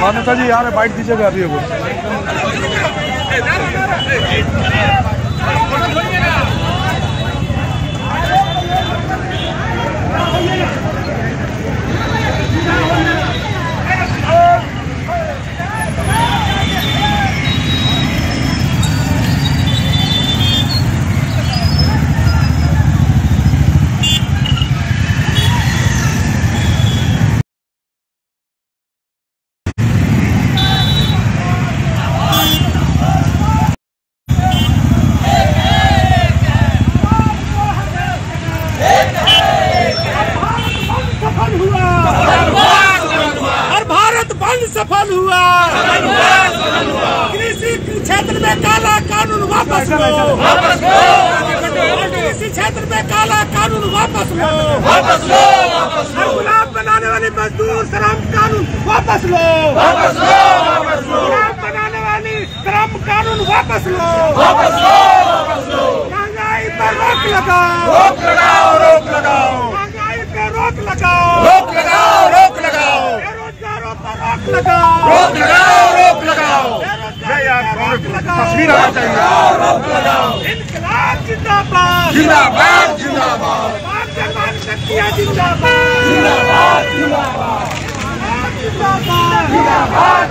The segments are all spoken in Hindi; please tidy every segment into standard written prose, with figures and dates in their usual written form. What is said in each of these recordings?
नेता जी यार बाइट दीजिएगा अभी वो। सफल हुआ। कृषि क्षेत्र में काला कानून वापस लो, कृषि क्षेत्र में काला कानून वापस लो, गुलाब बनाने वाली मजदूर श्रम कानून वापस लो, गुलाब बनाने वाली श्रम कानून वापस लो, महंगाई पर रोक लगाओ, महंगाई पे रोक लगाओ, बेरोजगारों पर रोक लगाओ, तस्वीर आना चाहिए। इनकलाब जिंदाबाद, जिंदाबाद, जिंदाबाद, जिंदाबाद, जिंदाबाद, जिंदाबाद, जिंदाबाद,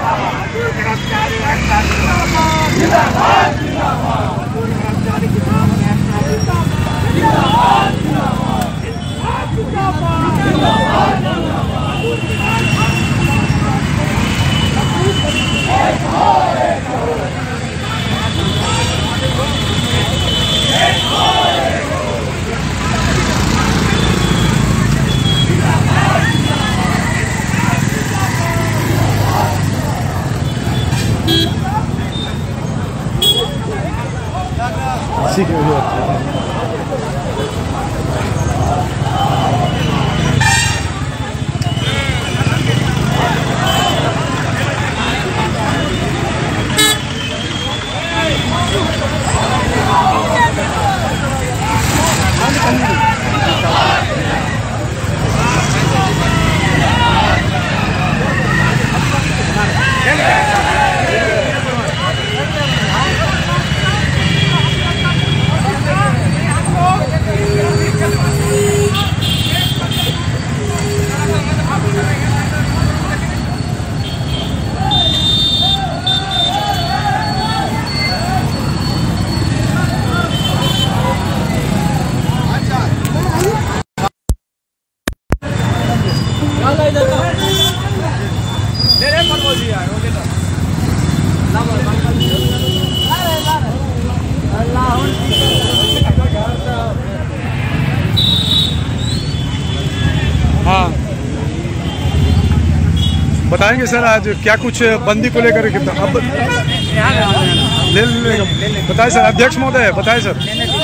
हाँ बताएंगे सर आज क्या कुछ बंदी को लेकर कितना अब ले बताए सर। अध्यक्ष महोदय बताए सर।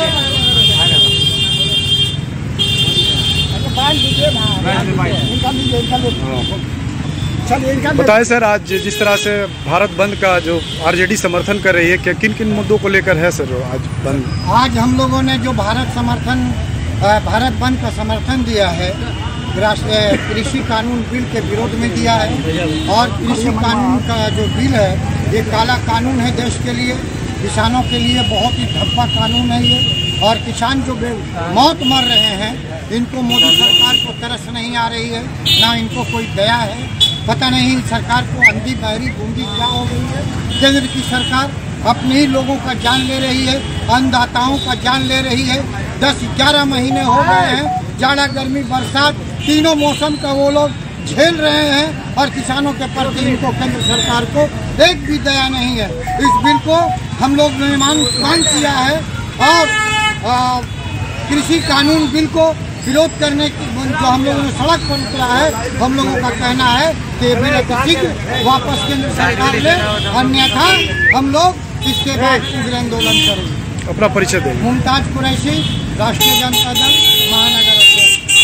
बताए सर आज जिस तरह से भारत बंद का जो आरजेडी समर्थन कर रही है, क्या किन किन मुद्दों को लेकर है सर आज बंद? आज हम लोगों ने जो भारत बंद का समर्थन दिया है, कृषि कानून बिल के विरोध में दिया है। और कृषि कानून का जो बिल है ये काला कानून है देश के लिए, किसानों के लिए बहुत ही धब्बा कानून है ये। और किसान जो मौत मर रहे हैं, इनको मोदी सरकार को तरस नहीं आ रही है, ना इनको कोई दया है। पता नहीं सरकार को अंधी बहरी गूंगी क्या हो गई है। केंद्र की सरकार अपने ही लोगों का जान ले रही है, अन्नदाताओं का जान ले रही है। 10-11 महीने हो गए हैं, जाड़ा गर्मी बरसात तीनों मौसम का वो लोग झेल रहे हैं और किसानों के प्रति इनको केंद्र सरकार को एक भी दया नहीं है। इस बिल को हम लोग ने मांग किया है और कृषि कानून बिल को विरोध करने की जो हम लोगों ने सड़क पर उतरा है, हम लोगों का कहना है कि बिल शीघ्र वापस केंद्र सरकार ले, अन्यथा हम लोग इसके बाद उग्र आंदोलन करेंगे। अपना परिचय दें। मुमताज कुरैशी, राष्ट्रीय जनता दल, महानगर अध्यक्ष।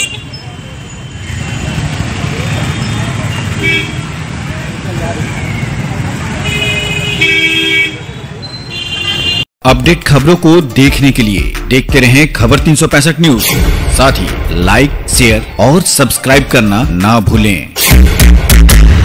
अपडेट खबरों को देखने के लिए देखते रहें खबर 365 न्यूज। साथ ही लाइक, शेयर और सब्सक्राइब करना ना भूलें।